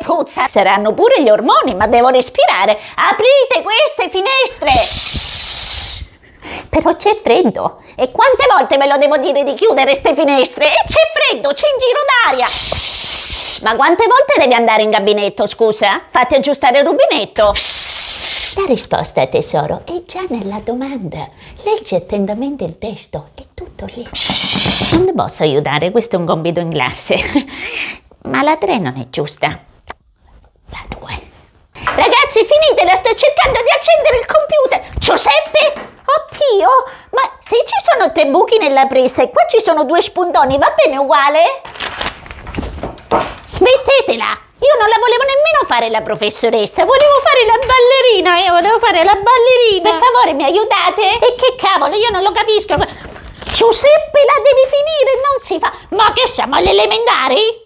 puzza! Saranno pure gli ormoni, ma devo respirare. Aprite queste finestre! Shhh. Però c'è freddo. E quante volte ve lo devo dire di chiudere ste finestre? E c'è freddo, c'è il giro d'aria. Ma quante volte devi andare in gabinetto, scusa? Fatti aggiustare il rubinetto. La risposta, tesoro, è già nella domanda. Leggi attentamente il testo, è tutto lì. Non ti posso aiutare, questo è un compito in classe. Ma la 3 non è giusta. La 2. Ragazzi, finitela, sto cercando di accendere il computer. Giuseppe? Oddio, ma se ci sono 3 buchi nella presa e qua ci sono 2 spuntoni, va bene uguale? Smettetela! Io non la volevo nemmeno fare la professoressa, volevo fare la ballerina, Per favore, mi aiutate? E che cavolo, io non lo capisco. Giuseppe, la devi finire, non si fa. Ma che siamo alle elementari?